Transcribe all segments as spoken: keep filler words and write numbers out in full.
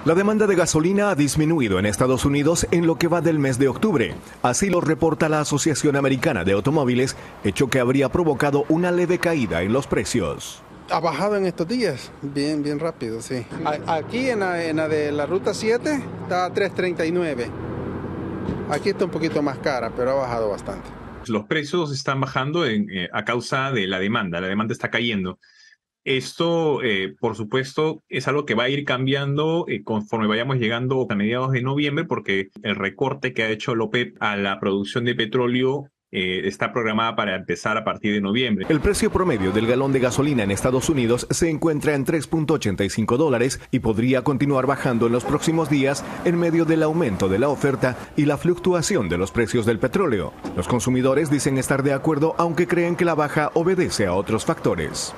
La demanda de gasolina ha disminuido en Estados Unidos en lo que va del mes de octubre. Así lo reporta la Asociación Americana de Automóviles, hecho que habría provocado una leve caída en los precios. Ha bajado en estos días, bien, bien rápido, sí. Aquí en la, en la de la Ruta siete está a tres treinta y nueve. Aquí está un poquito más cara, pero ha bajado bastante. Los precios están bajando en, eh, a causa de la demanda. La demanda está cayendo. Esto, eh, por supuesto, es algo que va a ir cambiando eh, conforme vayamos llegando a mediados de noviembre, porque el recorte que ha hecho la OPEP a la producción de petróleo eh, está programada para empezar a partir de noviembre. El precio promedio del galón de gasolina en Estados Unidos se encuentra en tres punto ochenta y cinco dólares y podría continuar bajando en los próximos días en medio del aumento de la oferta y la fluctuación de los precios del petróleo. Los consumidores dicen estar de acuerdo, aunque creen que la baja obedece a otros factores.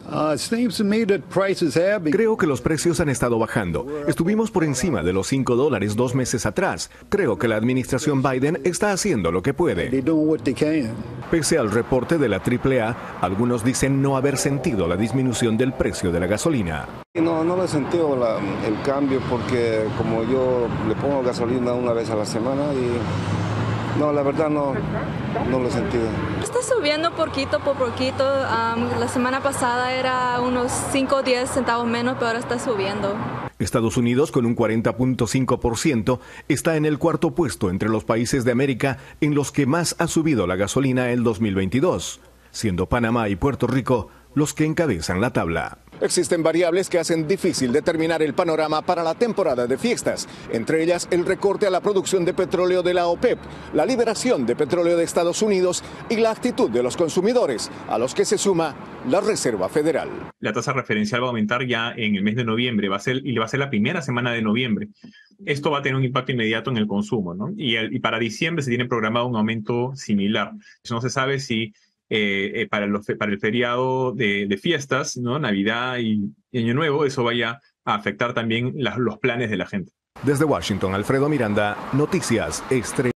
Creo que los precios han estado bajando. Estuvimos por encima de los cinco dólares dos meses atrás. Creo que la administración Biden está haciendo lo que puede. Pese al reporte de la triple A, algunos dicen no haber sentido la disminución del precio de la gasolina. No, no lo he sentido la, el cambio porque como yo le pongo gasolina una vez a la semana y no, la verdad no, no lo he sentido. Está subiendo poquito por poquito. Um, la semana pasada era unos cinco o diez centavos menos, pero ahora está subiendo. Estados Unidos, con un cuarenta punto cinco por ciento, está en el cuarto puesto entre los países de América en los que más ha subido la gasolina el dos mil veintidós, siendo Panamá y Puerto Rico los que encabezan la tabla. Existen variables que hacen difícil determinar el panorama para la temporada de fiestas, entre ellas el recorte a la producción de petróleo de la OPEP, la liberación de petróleo de Estados Unidos y la actitud de los consumidores, a los que se suma la Reserva Federal. La tasa referencial va a aumentar ya en el mes de noviembre, va a ser, y va a ser la primera semana de noviembre. Esto va a tener un impacto inmediato en el consumo, ¿no? Y, el, y para diciembre se tiene programado un aumento similar. No se sabe si Eh, eh, para, los, para el feriado de, de fiestas, ¿no? Navidad y, y Año Nuevo, eso vaya a afectar también las, los planes de la gente. Desde Washington, Alfredo Miranda, Noticias Estrella.